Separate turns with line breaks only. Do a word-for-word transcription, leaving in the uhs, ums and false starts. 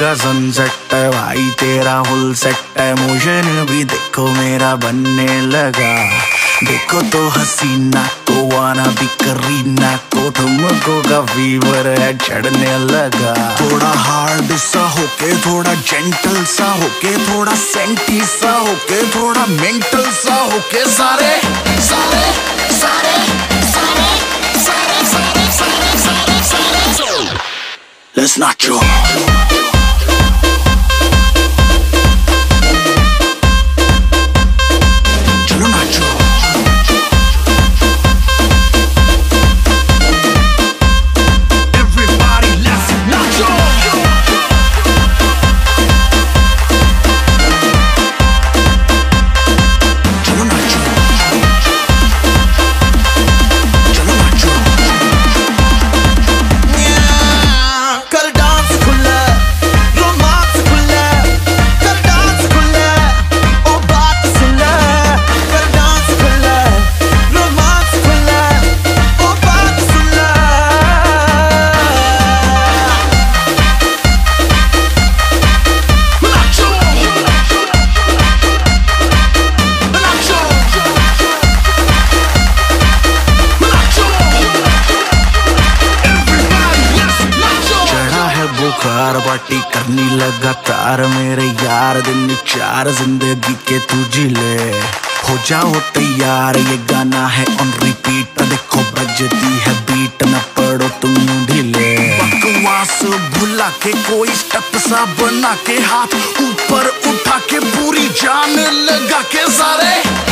का सनसेट है भाई, तेरा फुल सेट है। मोशन भी देखो मेरा बनने लगा, देखो तो हसीना को वाना भी करीना को, तुमको का फीवर है चढ़ने लगा। थोड़ा हार्ड सा होके, थोड़ा जेंटल सा होके, थोड़ा सेंटी सा होके, थोड़ा मेंटल सा होके, सारे सारे सारे सारे सारे सारे सारे सारे सारे Let's not go. पार्टी करनी लगातार मेरे यार, दिन चार जिंदगी के तू जिले। हो जाओ तैयार, ये गाना है ऑन रिपीट, देखो बजती है बीट, न पड़ो तुम ढीले। बकवास भुला के कोई स्टेप सा बना के, हाथ ऊपर उठा के पूरी जान लगा के, सारे